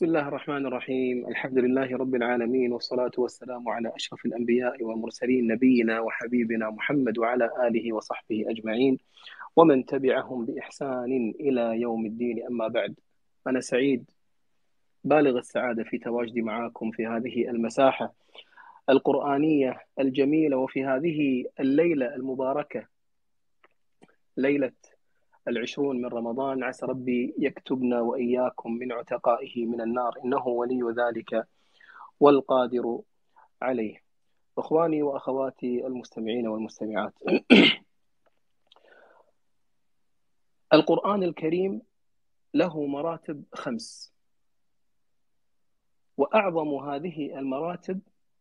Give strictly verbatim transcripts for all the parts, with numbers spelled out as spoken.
بسم الله الرحمن الرحيم. الحمد لله رب العالمين، والصلاة والسلام على أشرف الأنبياء والمرسلين، نبينا وحبيبنا محمد وعلى آله وصحبه أجمعين ومن تبعهم بإحسان إلى يوم الدين. أما بعد، أنا سعيد بالغ السعادة في تواجدي معكم في هذه المساحة القرآنية الجميلة، وفي هذه الليلة المباركة، ليلة العشرون من رمضان. عسى ربي يكتبنا وإياكم من عتقائه من النار، إنه ولي ذلك والقادر عليه. إخواني وأخواتي المستمعين والمستمعات، القرآن الكريم له مراتب خمس، وأعظم هذه المراتب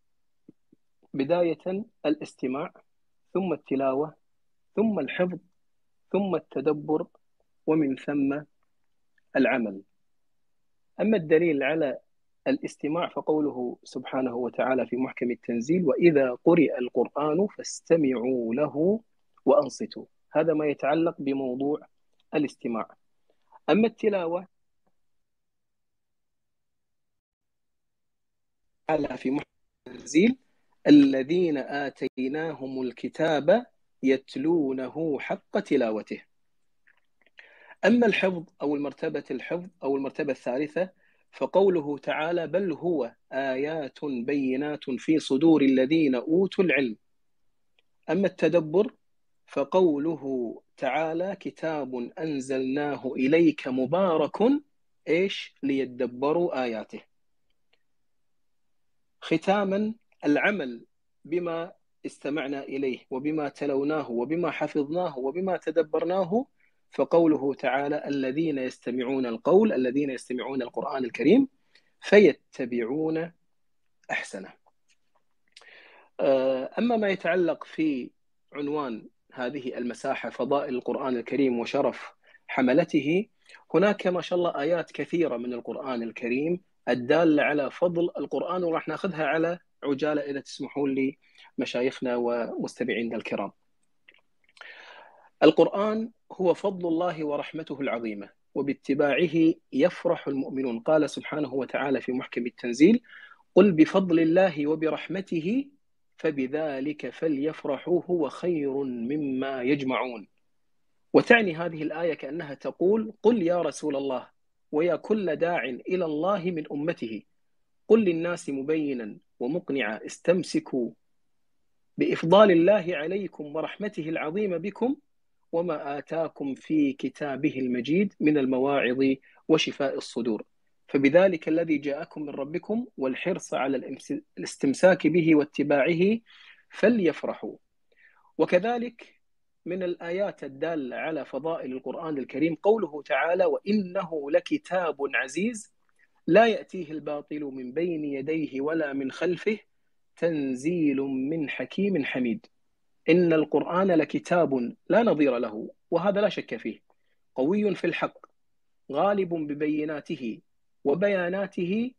بداية الاستماع، ثم التلاوة، ثم الحفظ، ثم التدبر، ومن ثم العمل. أما الدليل على الاستماع فقوله سبحانه وتعالى في محكم التنزيل: وإذا قرئ القرآن فاستمعوا له وأنصتوا. هذا ما يتعلق بموضوع الاستماع. أما التلاوة على في محكم التنزيل: الذين آتيناهم الكتاب يتلونه حق تلاوته. أما الحفظ أو المرتبة الحفظ أو المرتبة الثالثة فقوله تعالى: بل هو آيات بينات في صدور الذين أوتوا العلم. أما التدبر فقوله تعالى: كتاب أنزلناه إليك مبارك إيش ليدبروا آياته. ختاما، العمل بما استمعنا إليه وبما تلوناه وبما حفظناه وبما تدبرناه فقوله تعالى: الذين يستمعون القول الذين يستمعون القرآن الكريم فيتبعون أحسنه. أما ما يتعلق في عنوان هذه المساحة فضائل القرآن الكريم وشرف حملته، هناك ما شاء الله آيات كثيرة من القرآن الكريم الدالة على فضل القرآن، وراح ناخذها على عجالة إذا تسمحون لي مشايخنا ومستمعينا الكرام. القرآن هو فضل الله ورحمته العظيمة، وباتباعه يفرح المؤمنون. قال سبحانه وتعالى في محكم التنزيل: قل بفضل الله وبرحمته فبذلك فليفرحوا هو خير مما يجمعون. وتعني هذه الآية كأنها تقول: قل يا رسول الله ويا كل داع إلى الله من أمته، قل للناس مبينا ومقنعا استمسكوا بإفضال الله عليكم ورحمته العظيمة بكم وما آتاكم في كتابه المجيد من المواعظ وشفاء الصدور، فبذلك الذي جاءكم من ربكم والحرص على الاستمساك به واتباعه فليفرحوا. وكذلك من الآيات الدالة على فضائل القرآن الكريم قوله تعالى: وإنه لكتاب عزيز لا يأتيه الباطل من بين يديه ولا من خلفه تنزيل من حكيم حميد. إن القرآن لكتاب لا نظير له، وهذا لا شك فيه، قوي في الحق، غالب ببيناته وبياناته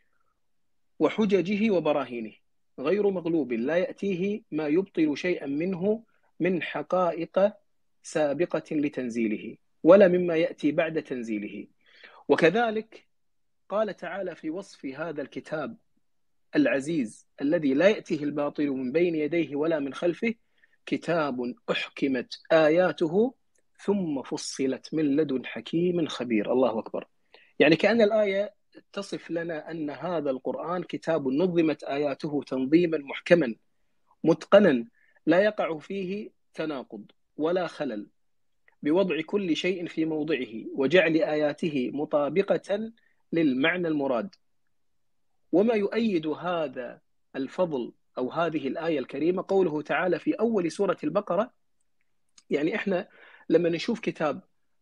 وحججه وبراهينه، غير مغلوب، لا يأتيه ما يبطل شيئا منه من حقائق سابقة لتنزيله ولا مما يأتي بعد تنزيله. وكذلك قال تعالى في وصف هذا الكتاب العزيز الذي لا يأتيه الباطل من بين يديه ولا من خلفه: كتاب أحكمت آياته ثم فصلت من لدن حكيم خبير. الله أكبر. يعني كأن الآية تصف لنا أن هذا القرآن كتاب نظمت آياته تنظيما محكما متقنا لا يقع فيه تناقض ولا خلل، بوضع كل شيء في موضعه وجعل آياته مطابقة للمعنى المراد. وما يؤيد هذا الفضل أو هذه الآية الكريمة قوله تعالى في أول سورة البقرة. يعني إحنا لما نشوف كتاب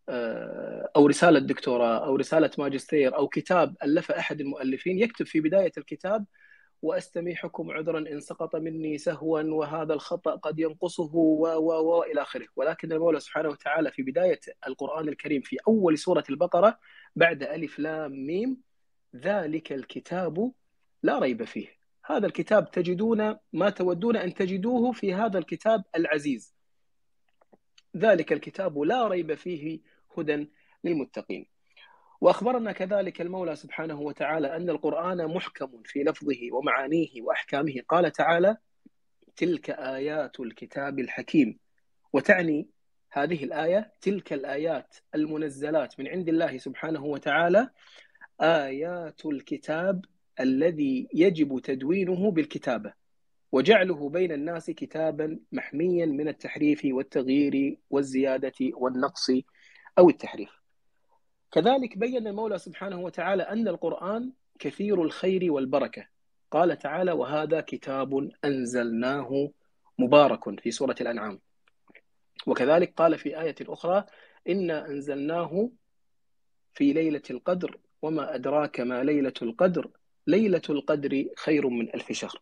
أو رسالة دكتوراه أو رسالة ماجستير أو كتاب ألف أحد المؤلفين، يكتب في بداية الكتاب: وأستميحكم عذرا إن سقط مني سهوا وهذا الخطأ قد ينقصه و و و إلى آخره. ولكن المولى سبحانه وتعالى في بداية القرآن الكريم في أول سورة البقرة بعد ألف لام ميم: ذلك الكتاب لا ريب فيه. هذا الكتاب تجدون ما تودون أن تجدوه في هذا الكتاب العزيز. ذلك الكتاب لا ريب فيه هدى للمتقين. وأخبرنا كذلك المولى سبحانه وتعالى أن القرآن محكم في لفظه ومعانيه وأحكامه. قال تعالى: تلك آيات الكتاب الحكيم. وتعني هذه الآية تلك الآيات المنزلات من عند الله سبحانه وتعالى آيات الكتاب الذي يجب تدوينه بالكتابة وجعله بين الناس كتابا محميا من التحريف والتغيير والزيادة والنقص أو التحريف. كذلك بين المولى سبحانه وتعالى أن القرآن كثير الخير والبركة. قال تعالى: وهذا كتاب أنزلناه مبارك في سورة الأنعام. وكذلك قال في آية أخرى: إنا أنزلناه في ليلة القدر وما أدراك ما ليلة القدر ليلة القدر خير من ألف شهر.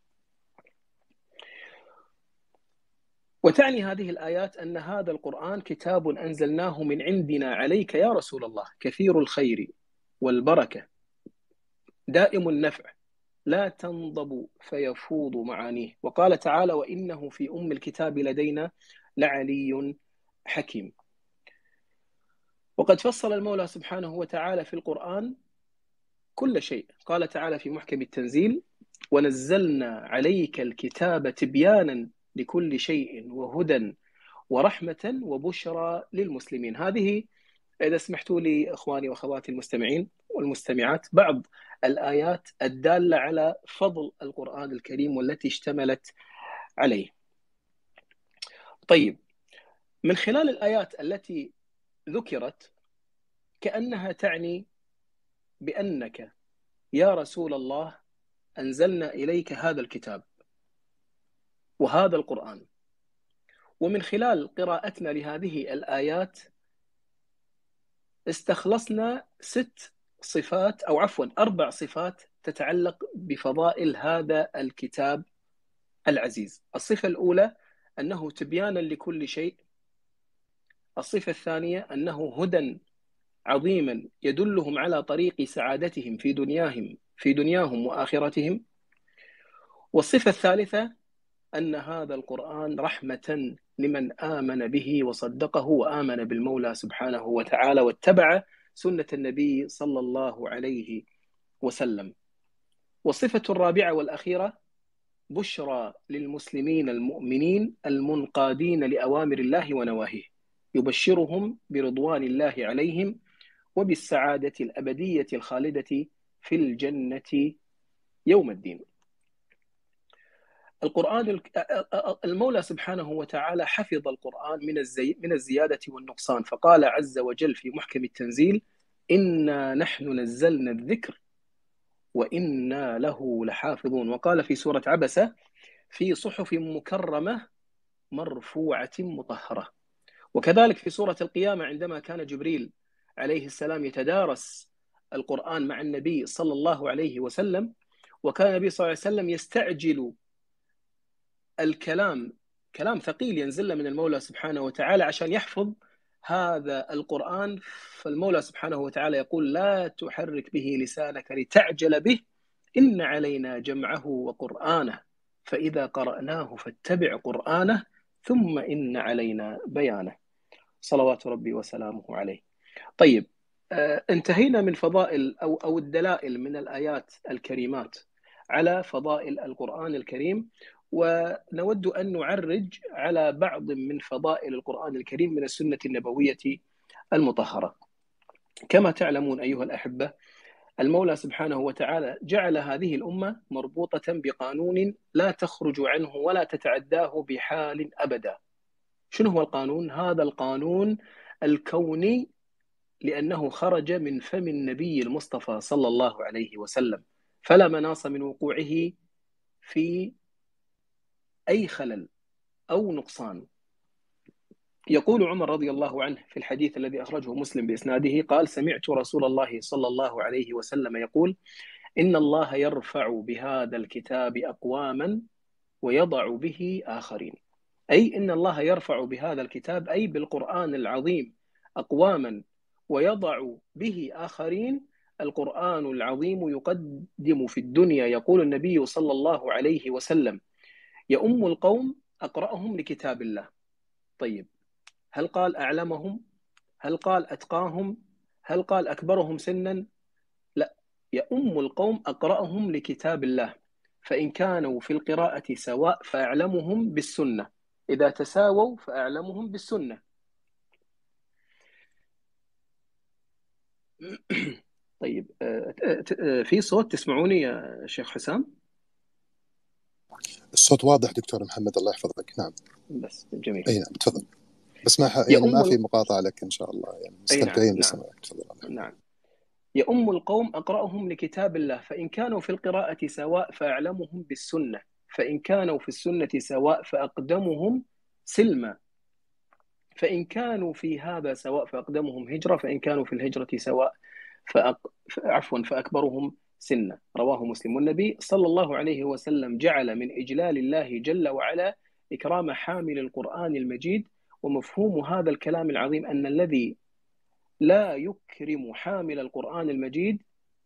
وتعني هذه الآيات أن هذا القرآن كتاب أنزلناه من عندنا عليك يا رسول الله، كثير الخير والبركة، دائم النفع، لا تنضب فيفوض معانيه. وقال تعالى: وإنه في أم الكتاب لدينا لعلي حكيم. وقد فصل المولى سبحانه وتعالى في القرآن كل شيء. قال تعالى في محكم التنزيل: ونزلنا عليك الكتاب تبيانا لكل شيء وهدى ورحمة وبشرى للمسلمين. هذه إذا سمحتوا لي إخواني وأخواتي المستمعين والمستمعات بعض الآيات الدالة على فضل القرآن الكريم والتي اشتملت عليه. طيب، من خلال الآيات التي ذكرت كأنها تعني بأنك يا رسول الله أنزلنا إليك هذا الكتاب وهذا القرآن. ومن خلال قراءتنا لهذه الآيات استخلصنا ست صفات أو عفوا أربع صفات تتعلق بفضائل هذا الكتاب العزيز. الصفة الأولى أنه تبيانا لكل شيء. الصفة الثانية أنه هدى عظيما يدلهم على طريق سعادتهم في دنياهم في دنياهم وآخرتهم. والصفة الثالثة أن هذا القرآن رحمة لمن آمن به وصدقه وآمن بالمولى سبحانه وتعالى واتبع سنة النبي صلى الله عليه وسلم. والصفة الرابعة والأخيرة: بشرى للمسلمين المؤمنين المنقادين لأوامر الله ونواهيه، يبشرهم برضوان الله عليهم وبالسعادة الأبدية الخالدة في الجنة يوم الدين. القرآن المولى سبحانه وتعالى حفظ القرآن من الزي من الزيادة والنقصان، فقال عز وجل في محكم التنزيل: إنا نحن نزلنا الذكر وإنا له لحافظون. وقال في سورة عبسة: في صحف مكرمة مرفوعة مطهرة. وكذلك في سورة القيامة عندما كان جبريل عليه السلام يتدارس القرآن مع النبي صلى الله عليه وسلم، وكان النبي صلى الله عليه وسلم يستعجل الكلام، كلام ثقيل ينزل من المولى سبحانه وتعالى عشان يحفظ هذا القرآن، فالمولى سبحانه وتعالى يقول: لا تحرك به لسانك لتعجل به إن علينا جمعه وقرآنه فإذا قرأناه فاتبع قرآنه ثم إن علينا بيانه. صلوات ربي وسلامه عليه. طيب، انتهينا من فضائل أو أو الدلائل من الآيات الكريمات على فضائل القرآن الكريم، ونود أن نعرج على بعض من فضائل القرآن الكريم من السنة النبوية المطهرة. كما تعلمون أيها الأحبة، المولى سبحانه وتعالى جعل هذه الأمة مربوطة بقانون لا تخرج عنه ولا تتعداه بحال أبدا. شنو هو القانون؟ هذا القانون الكوني، لأنه خرج من فم النبي المصطفى صلى الله عليه وسلم، فلا مناص من وقوعه في أي خلل أو نقصان. يقول عمر رضي الله عنه في الحديث الذي أخرجه مسلم بإسناده قال: سمعت رسول الله صلى الله عليه وسلم يقول: إن الله يرفع بهذا الكتاب أقواما ويضع به آخرين. أي إن الله يرفع بهذا الكتاب أي بالقرآن العظيم أقواما ويضع به آخرين. القرآن العظيم يقدم في الدنيا، يقول النبي صلى الله عليه وسلم: يؤم القوم أقرأهم لكتاب الله. طيب، هل قال أعلمهم؟ هل قال أتقاهم؟ هل قال أكبرهم سنا؟ لا، يؤم القوم أقرأهم لكتاب الله، فإن كانوا في القراءة سواء فأعلمهم بالسنة، إذا تساووا فأعلمهم بالسنة. طيب، في صوت تسمعوني يا شيخ حسام؟ الصوت واضح دكتور محمد، الله يحفظك. نعم بس جميل. أي نعم تفضل، بس ما يعني ما في مقاطعة لك إن شاء الله، يعني مستمتعين بسماعك. تفضل. نعم. يؤم القوم أقرأهم لكتاب الله، فإن كانوا في القراءة سواء فأعلمهم بالسنة، فإن كانوا في السنة سواء فأقدمهم سلما، فإن كانوا في هذا سواء فأقدمهم هجرة، فإن كانوا في الهجرة سواء فأق... عفوا فأكبرهم سنة. رواه مسلم. والنبي صلى الله عليه وسلم جعل من إجلال الله جل وعلا إكرام حامل القرآن المجيد. ومفهوم هذا الكلام العظيم أن الذي لا يكرم حامل القرآن المجيد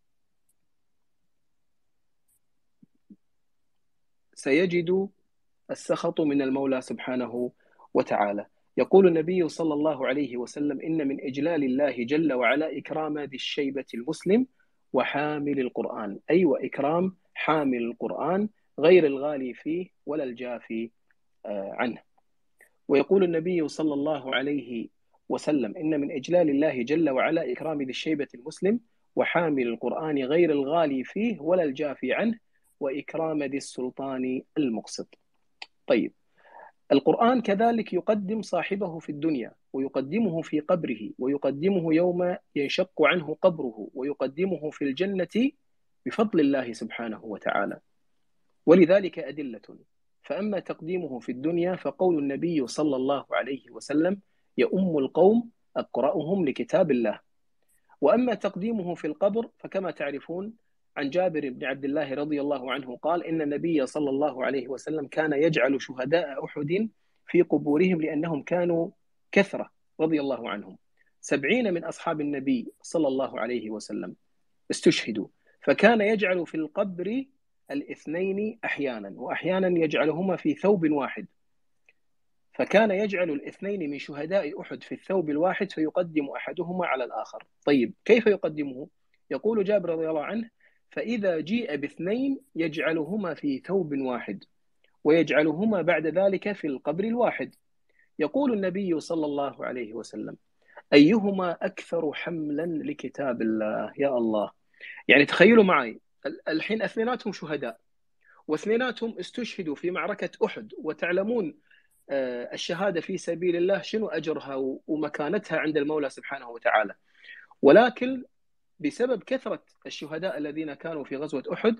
سيجد السخط من المولى سبحانه وتعالى. يقول النبي صلى الله عليه وسلم: إن من إجلال الله جل وعلا إكرام ذي الشيبة المسلم وحامل القرآن، أي وإكرام حامل القرآن غير الغالي فيه ولا الجافي عنه. ويقول النبي صلى الله عليه وسلم: إن من إجلال الله جل وعلا إكرام ذي الشيبة المسلم وحامل القرآن غير الغالي فيه ولا الجافي عنه، وإكرام ذي السلطان المقسط. طيب، القرآن كذلك يقدم صاحبه في الدنيا، ويقدمه في قبره، ويقدمه يوم ينشق عنه قبره، ويقدمه في الجنة بفضل الله سبحانه وتعالى. ولذلك أدلة. فأما تقديمه في الدنيا فقول النبي صلى الله عليه وسلم: يؤم القوم أقرأهم لكتاب الله. وأما تقديمه في القبر فكما تعرفون عن جابر بن عبد الله رضي الله عنه قال: إن النبي صلى الله عليه وسلم كان يجعل شهداء أحد في قبورهم لأنهم كانوا كثرة رضي الله عنهم. سبعين من أصحاب النبي صلى الله عليه وسلم استشهدوا، فكان يجعل في القبر الاثنين أحيانا، وأحيانا يجعلهما في ثوب واحد، فكان يجعل الاثنين من شهداء أحد في الثوب الواحد فيقدم أحدهما على الآخر. طيب، كيف يقدمه؟ يقول جابر رضي الله عنه: فإذا جيء باثنين يجعلهما في ثوب واحد ويجعلهما بعد ذلك في القبر الواحد. يقول النبي صلى الله عليه وسلم: أيهما أكثر حملا لكتاب الله؟ يا الله، يعني تخيلوا معي الحين اثنيناتهم شهداء، واثنيناتهم استشهدوا في معركة أحد، وتعلمون الشهادة في سبيل الله شنو أجرها ومكانتها عند المولى سبحانه وتعالى. ولكن بسبب كثرة الشهداء الذين كانوا في غزوة أحد،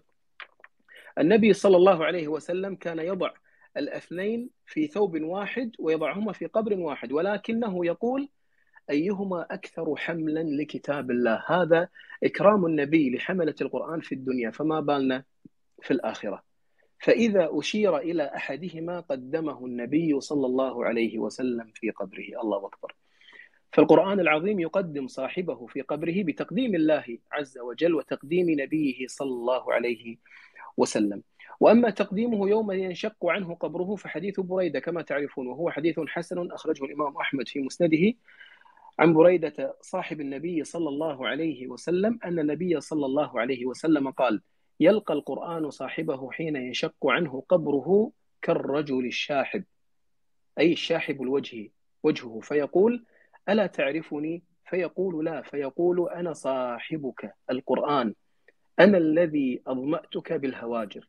النبي صلى الله عليه وسلم كان يضع الاثنين في ثوب واحد ويضعهما في قبر واحد، ولكنه يقول: أيهما أكثر حملا لكتاب الله. هذا إكرام النبي لحملة القرآن في الدنيا، فما بالنا في الآخرة. فإذا أشير إلى أحدهما قدمه النبي صلى الله عليه وسلم في قبره. الله أكبر. فالقرآن العظيم يقدم صاحبه في قبره بتقديم الله عز وجل وتقديم نبيه صلى الله عليه وسلم. وأما تقديمه يوم ينشق عنه قبره فحديث بريدة كما تعرفون، وهو حديث حسن أخرجه الإمام أحمد في مسنده عن بريدة صاحب النبي صلى الله عليه وسلم أن النبي صلى الله عليه وسلم قال: يلقى القرآن صاحبه حين ينشق عنه قبره كالرجل الشاحب، أي الشاحب الوجه وجهه، فيقول: ألا تعرفني؟ فيقول: لا. فيقول: أنا صاحبك القرآن، أنا الذي أظمأتك بالهواجر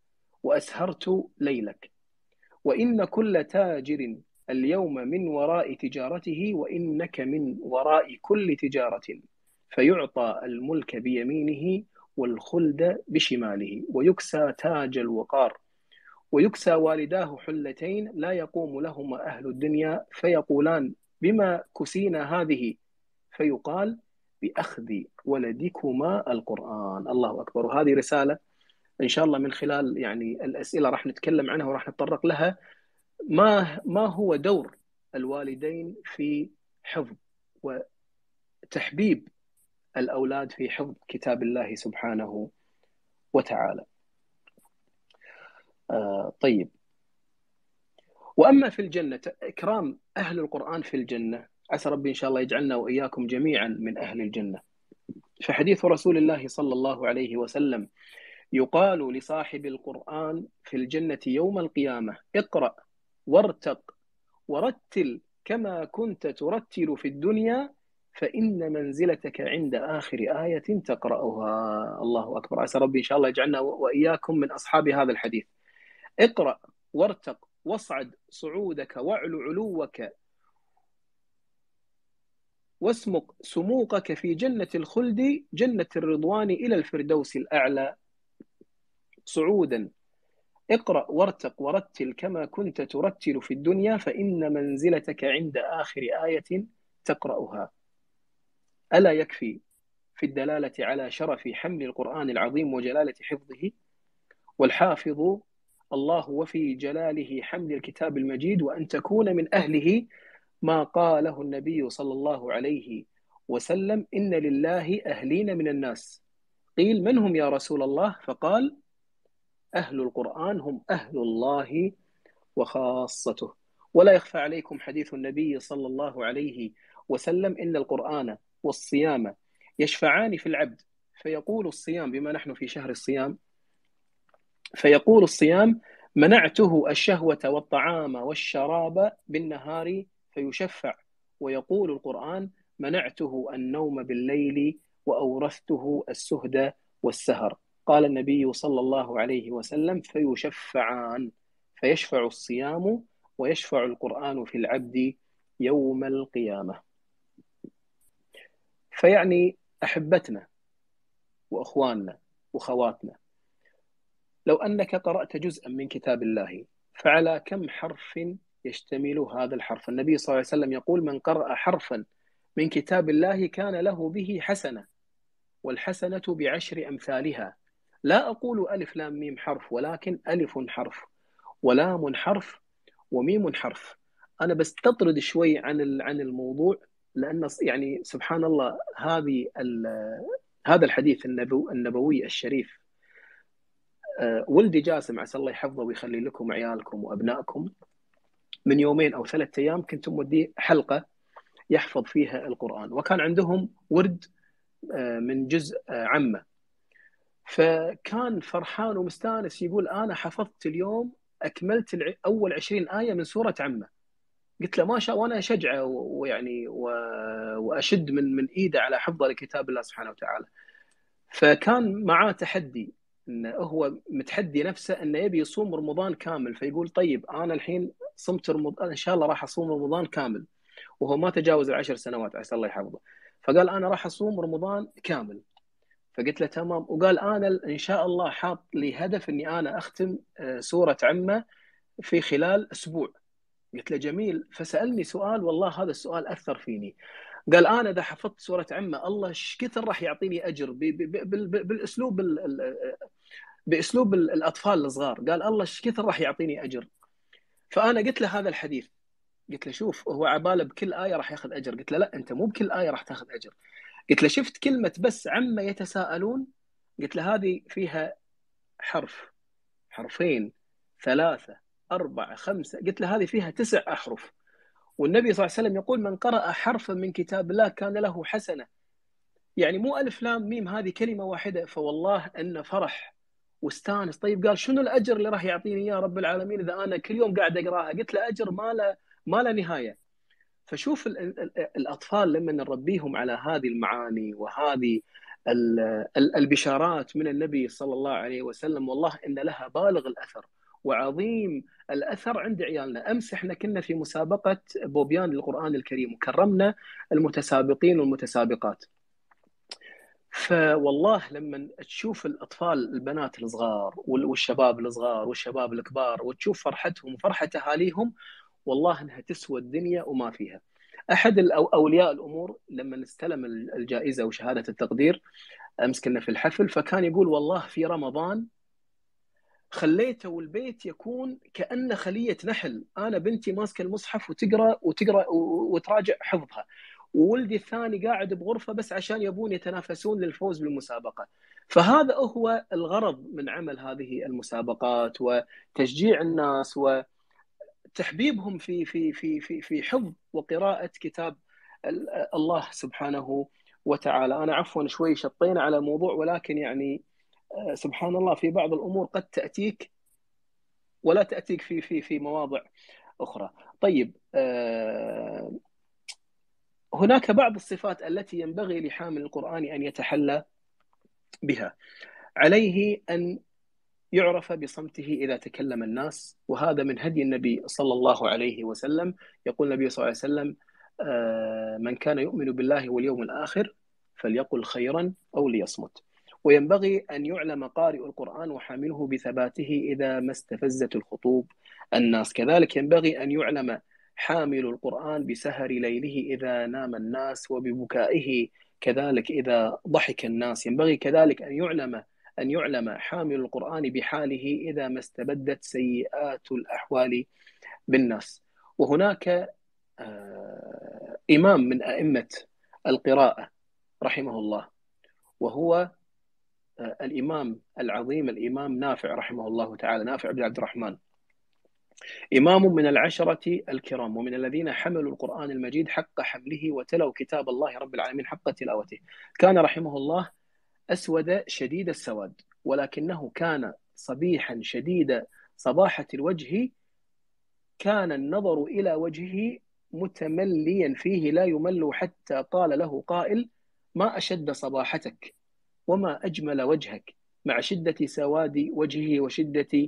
وأسهرت ليلك، وإن كل تاجر اليوم من وراء تجارته، وإنك من وراء كل تجارة، فيعطى الملك بيمينه والخلد بشماله، ويكسى تاج الوقار، ويكسى والداه حلتين لا يقوم لهما أهل الدنيا، فيقولان: بما كسينا هذه؟ فيقال: بأخذ ولدكما القرآن. الله أكبر. هذه رسالة إن شاء الله من خلال يعني الأسئلة راح نتكلم عنها وراح نتطرق لها. ما ما هو دور الوالدين في حفظ وتحبيب الأولاد في حفظ كتاب الله سبحانه وتعالى. آه طيب، وأما في الجنة، إكرام أهل القرآن في الجنة عسى ربي إن شاء الله يجعلنا وإياكم جميعا من أهل الجنة. فحديث رسول الله صلى الله عليه وسلم: يقال لصاحب القرآن في الجنة يوم القيامة: اقرأ وارتق ورتل كما كنت ترتل في الدنيا فإن منزلتك عند آخر آية تقرأها. الله أكبر. عسى ربي إن شاء الله يجعلنا وإياكم من أصحاب هذا الحديث. اقرأ وارتق واصعد صعودك واعل علوك واسمق سموقك في جنة الخلد جنة الرضوان إلى الفردوس الأعلى صعودا. اقرأ وارتق ورتل كما كنت ترتل في الدنيا فإن منزلتك عند آخر آية تقرأها. ألا يكفي في الدلالة على شرف حمل القرآن العظيم وجلالة حفظه؟ والحافظ الله وفي جلاله حمل الكتاب المجيد وأن تكون من أهله ما قاله النبي صلى الله عليه وسلم: إن لله أهلين من الناس. قيل: من هم يا رسول الله؟ فقال: أهل القرآن هم أهل الله وخاصته. ولا يخفى عليكم حديث النبي صلى الله عليه وسلم: إن القرآن والصيام يشفعان في العبد. فيقول الصيام، بما نحن في شهر الصيام، فيقول الصيام: منعته الشهوة والطعام والشراب بالنهار فيشفع. ويقول القرآن: منعته النوم بالليل وأورثته السهد والسهر. قال النبي صلى الله عليه وسلم: فيشفعان. فيشفع الصيام ويشفع القرآن في العبد يوم القيامة. فيعني أحبتنا وأخواننا وخواتنا، لو أنك قرأت جزءا من كتاب الله فعلى كم حرف يشتمل هذا الحرف؟ النبي صلى الله عليه وسلم يقول: من قرأ حرفا من كتاب الله كان له به حسنة، والحسنة بعشر أمثالها. لا أقول ألف لام ميم حرف، ولكن ألف حرف ولام حرف وميم حرف. أنا بستطرد شوي عن عن الموضوع، لأن يعني سبحان الله هذه هذا الحديث النبوي الشريف. ولدي جاسم عسى الله يحفظه ويخلي لكم عيالكم وأبنائكم، من يومين أو ثلاثة أيام كنت مودي حلقة يحفظ فيها القرآن، وكان عندهم ورد من جزء عامة، فكان فرحان ومستانس يقول: أنا حفظت اليوم أكملت أول عشرين آية من سورة عامة. قلت له: ما شاء، وأنا أشجعه ويعني وأشد من من إيده على حفظه لكتاب الله سبحانه وتعالى. فكان معاه تحدي، إنه هو متحدي نفسه إنه يبي يصوم رمضان كامل. فيقول: طيب أنا الحين صمت رمضان، إن شاء الله راح أصوم رمضان كامل، وهو ما تجاوز العشر سنوات عسى الله يحفظه. فقال: أنا راح أصوم رمضان كامل. فقلت له: تمام. وقال: أنا إن شاء الله حاط لي هدف إني أنا أختم سورة عامة في خلال أسبوع. قلت له: جميل. فسألني سؤال، والله هذا السؤال أثر فيني. قال: أنا إذا حفظت سورة عامة الله إيش كثر راح يعطيني أجر بالأسلوب بأسلوب الأطفال الصغار. قال: الله إيش كثر راح يعطيني أجر. فأنا قلت له هذا الحديث، قلت له: شوف، هو عباله بكل آية راح ياخذ أجر. قلت له: لا، أنت مو بكل آية راح تاخذ أجر. قلت له: شفت كلمة بس عما يتساءلون؟ قلت له: هذه فيها حرف، حرفين، ثلاثة، أربعة، خمسة. قلت له: هذه فيها تسع أحرف، والنبي صلى الله عليه وسلم يقول: من قرأ حرفا من كتاب الله كان له حسنة. يعني مو ألف لام ميم، هذه كلمة واحدة. فوالله أنه فرح واستانس. طيب قال: شنو الأجر اللي راح يعطيني إياه رب العالمين إذا أنا كل يوم قاعد أقرأها؟ قلت له: أجر ما له ما له نهاية. فشوف الأطفال لما نربيهم على هذه المعاني وهذه البشارات من النبي صلى الله عليه وسلم، والله إن لها بالغ الأثر وعظيم الأثر عند عيالنا. أمس إحنا كنا في مسابقة بوبيان للقرآن الكريم وكرمنا المتسابقين والمتسابقات. فوالله لما تشوف الأطفال البنات الصغار والشباب الصغار والشباب الكبار وتشوف فرحتهم وفرحة أهاليهم، والله أنها تسوى الدنيا وما فيها. أحد أولياء الأمور لما استلم الجائزة وشهادة التقدير أمس كنا في الحفل، فكان يقول: والله في رمضان خليته والبيت يكون كأنه خلية نحل. أنا بنتي ماسكة المصحف وتقرأ وتقرأ وتراجع حفظها، وولدي الثاني قاعد بغرفة بس عشان يبون يتنافسون للفوز بالمسابقة. فهذا هو الغرض من عمل هذه المسابقات، وتشجيع الناس وتحبيبهم في في في في في حفظ وقراءة كتاب الله سبحانه وتعالى. أنا عفوا شوي شطينا على موضوع، ولكن يعني سبحان الله في بعض الأمور قد تأتيك ولا تأتيك في في في مواضع أخرى. طيب، هناك بعض الصفات التي ينبغي لحامل القرآن أن يتحلى بها. عليه أن يعرف بصمته إذا تكلم الناس، وهذا من هدي النبي صلى الله عليه وسلم. يقول النبي صلى الله عليه وسلم: من كان يؤمن بالله واليوم الآخر فليقل خيرا أو ليصمت. وينبغي أن يعلم قارئ القرآن وحامله بثباته إذا ما استفزت الخطوب الناس. كذلك ينبغي أن يعلم حامل القرآن بسهر ليله إذا نام الناس، وببكائه كذلك إذا ضحك الناس. ينبغي كذلك أن يعلم أن يعلم حامل القرآن بحاله إذا ما استبدت سيئات الأحوال بالناس. وهناك إمام من أئمة القراءة رحمه الله، وهو الإمام العظيم الإمام نافع رحمه الله تعالى، نافع بن عبد الرحمن، إمام من العشرة الكرام، ومن الذين حملوا القرآن المجيد حق حمله وتلوا كتاب الله رب العالمين حق تلاوته. كان رحمه الله أسود شديد السواد، ولكنه كان صبيحا شديد صباحة الوجه، كان النظر إلى وجهه متمليا فيه لا يمل، حتى قال له قائل: ما أشد صباحتك وما أجمل وجهك، مع شدة سواد وجهه وشدة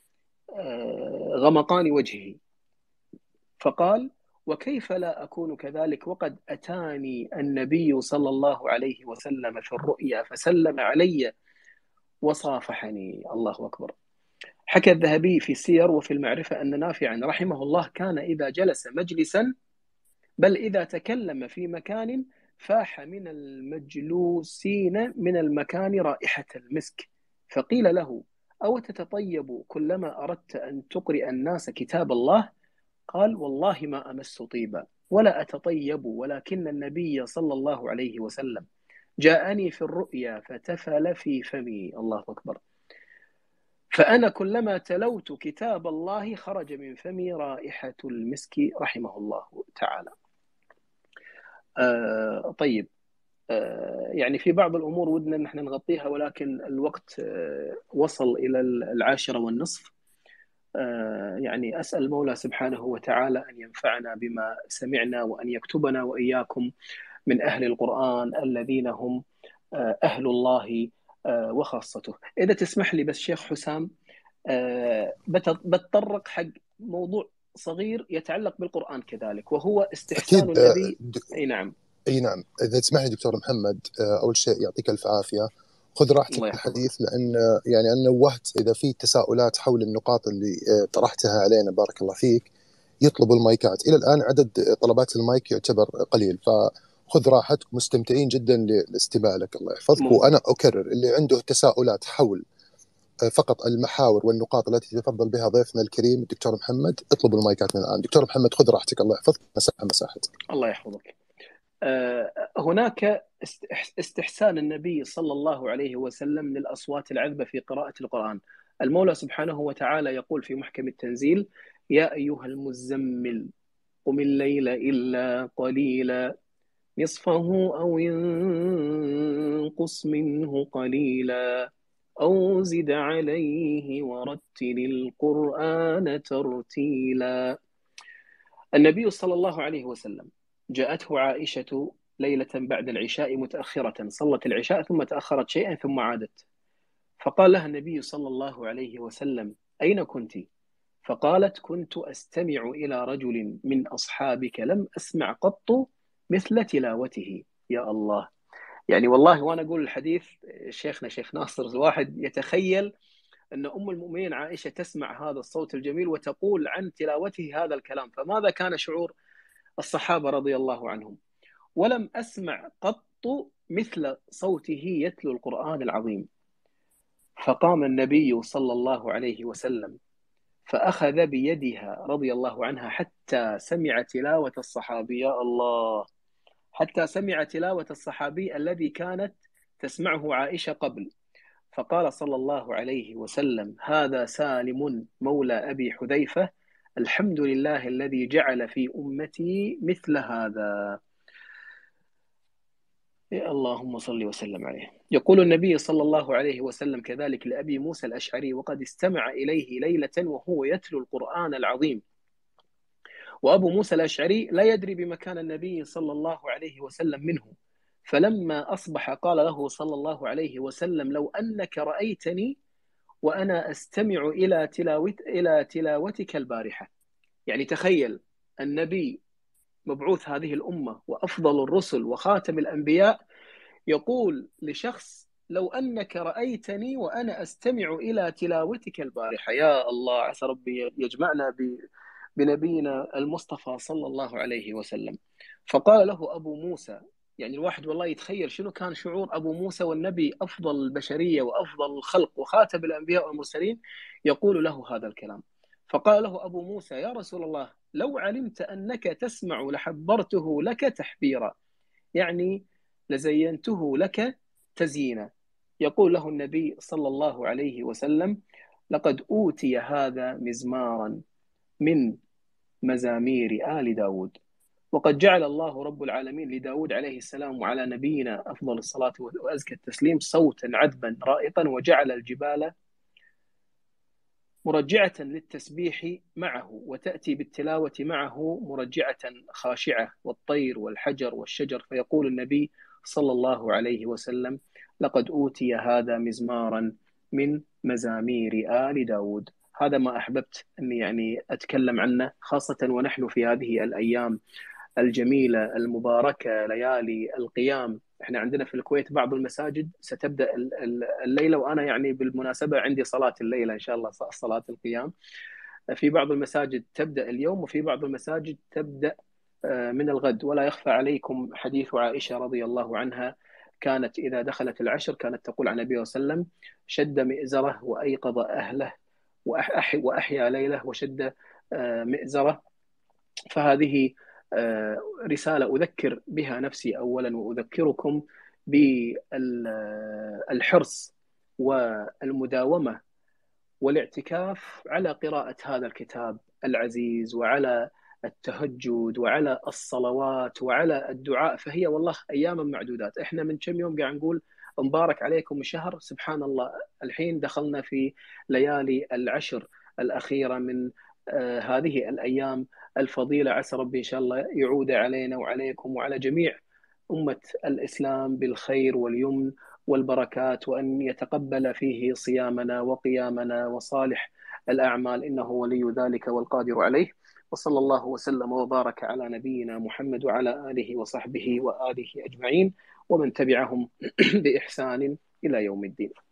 غمقان وجهه. فقال: وكيف لا أكون كذلك وقد أتاني النبي صلى الله عليه وسلم في الرؤيا فسلم علي وصافحني. الله أكبر. حكى الذهبي في السير وفي المعرفة أن نافعا رحمه الله كان إذا جلس مجلسا، بل إذا تكلم في مكان، فاح من المجلوسين من المكان رائحة المسك. فقيل له: أو تتطيب كلما أردت أن تقرئ الناس كتاب الله؟ قال: والله ما أمس طيبا ولا أتطيب، ولكن النبي صلى الله عليه وسلم جاءني في الرؤيا فتفل في فمي. الله أكبر. فأنا كلما تلوت كتاب الله خرج من فمي رائحة المسك، رحمه الله تعالى. آه طيب، آه يعني في بعض الأمور ودنا نحن نغطيها، ولكن الوقت آه وصل إلى العاشرة والنصف. آه يعني أسأل المولى سبحانه وتعالى أن ينفعنا بما سمعنا، وأن يكتبنا وإياكم من أهل القرآن الذين هم آه أهل الله آه وخاصته. إذا تسمح لي بس شيخ حسام، أه بتطرق حق موضوع صغير يتعلق بالقرآن كذلك، وهو استحسان أكيد. النبي. د... أي نعم. أي نعم. إذا تسمح لي دكتور محمد، أول شيء يعطيك ألف عافية، خذ راحتك في الحديث، لأن يعني أنا نوهت إذا في تساؤلات حول النقاط اللي طرحتها علينا بارك الله فيك يطلبوا المايكات. إلى الآن عدد طلبات المايك يعتبر قليل، فخذ راحتك، مستمتعين جدا للاستماع لك، الله يحفظك. وأنا أكرر اللي عنده تساؤلات حول فقط المحاور والنقاط التي تفضل بها ضيفنا الكريم الدكتور محمد، اطلبوا المايكات من الآن. دكتور محمد خذ راحتك، الله يحفظك، مساحة مساحتك. الله يحفظك. أه هناك استحسان النبي صلى الله عليه وسلم للأصوات العذبة في قراءة القرآن. المولى سبحانه وتعالى يقول في محكم التنزيل: يا أيها المزمل قم الليل إلا قليلا نصفه أو ينقص منه قليلا أو زد عليه ورتل القرآن ترتيلا. النبي صلى الله عليه وسلم جاءته عائشة ليلة بعد العشاء متأخرة، صلت العشاء ثم تأخرت شيئا ثم عادت، فقال لها النبي صلى الله عليه وسلم: أين كنت؟ فقالت: كنت أستمع إلى رجل من أصحابك لم أسمع قط مثل تلاوته. يا الله. يعني والله وأنا أقول الحديث شيخنا شيخ ناصر، الواحد يتخيل أن أم المؤمنين عائشة تسمع هذا الصوت الجميل وتقول عن تلاوته هذا الكلام، فماذا كان شعور الصحابة رضي الله عنهم؟ ولم أسمع قط مثل صوته يتلو القرآن العظيم. فقام النبي صلى الله عليه وسلم فأخذ بيدها رضي الله عنها حتى سمع تلاوة الصحابي. يا الله. حتى سمع تلاوة الصحابي الذي كانت تسمعه عائشة قبل. فقال صلى الله عليه وسلم: هذا سالم مولى أبي حذيفة، الحمد لله الذي جعل في أمتي مثل هذا. اللهم صل وسلم عليه. يقول النبي صلى الله عليه وسلم كذلك لأبي موسى الأشعري: وقد استمع إليه ليلة وهو يتلو القرآن العظيم. وأبو موسى الأشعري لا يدري بمكان النبي صلى الله عليه وسلم منه، فلما أصبح قال له صلى الله عليه وسلم: لو أنك رأيتني وأنا أستمع إلى تلاوت إلى تلاوتك البارحة. يعني تخيل النبي مبعوث هذه الأمة وأفضل الرسل وخاتم الأنبياء يقول لشخص: لو أنك رأيتني وأنا أستمع إلى تلاوتك البارحة. يا الله، عسى ربي يجمعنا بنبينا المصطفى صلى الله عليه وسلم. فقال له أبو موسى، يعني الواحد والله يتخيل شنو كان شعور أبو موسى والنبي أفضل البشرية وأفضل الخلق وخاتم الأنبياء والمرسلين يقول له هذا الكلام. فقال له أبو موسى: يا رسول الله، لو علمت أنك تسمع لحبرته لك تحبيرا، يعني لزينته لك تزيينا. يقول له النبي صلى الله عليه وسلم: لقد أوتي هذا مزمارا من مزامير آل داود. وقد جعل الله رب العالمين لداود عليه السلام وعلى نبينا أفضل الصلاة وأزكى التسليم صوتا عذبا رائقا، وجعل الجبال مرجعة للتسبيح معه وتأتي بالتلاوة معه مرجعة خاشعة، والطير والحجر والشجر. فيقول النبي صلى الله عليه وسلم: لقد أوتي هذا مزمارا من مزامير آل داود. هذا ما أحببت أني يعني أتكلم عنه، خاصة ونحن في هذه الأيام الجميلة المباركة، ليالي القيام. احنا عندنا في الكويت بعض المساجد ستبدأ الليلة، وأنا يعني بالمناسبة عندي صلاة الليلة إن شاء الله، صلاة القيام. في بعض المساجد تبدأ اليوم، وفي بعض المساجد تبدأ من الغد. ولا يخفى عليكم حديث عائشة رضي الله عنها، كانت إذا دخلت العشر كانت تقول عن النبي صلى الله عليه وسلم: شد مئزره وأيقظ أهله وأحيا ليله وشد مئزره. فهذه رسالة أذكر بها نفسي أولا، وأذكركم بالحرص والمداومة والاعتكاف على قراءة هذا الكتاب العزيز، وعلى التهجد، وعلى الصلوات، وعلى الدعاء. فهي والله أياما معدودات. إحنا من كم يوم قاعد نقول مبارك عليكم الشهر، سبحان الله الحين دخلنا في ليالي العشر الأخيرة من آه هذه الأيام الفضيلة. عسى ربي إن شاء الله يعود علينا وعليكم وعلى جميع أمة الإسلام بالخير واليمن والبركات، وأن يتقبل فيه صيامنا وقيامنا وصالح الأعمال، إنه ولي ذلك والقادر عليه. وصلى الله وسلم وبارك على نبينا محمد وعلى آله وصحبه وآله أجمعين، ومن تبعهم بإحسان إلى يوم الدين.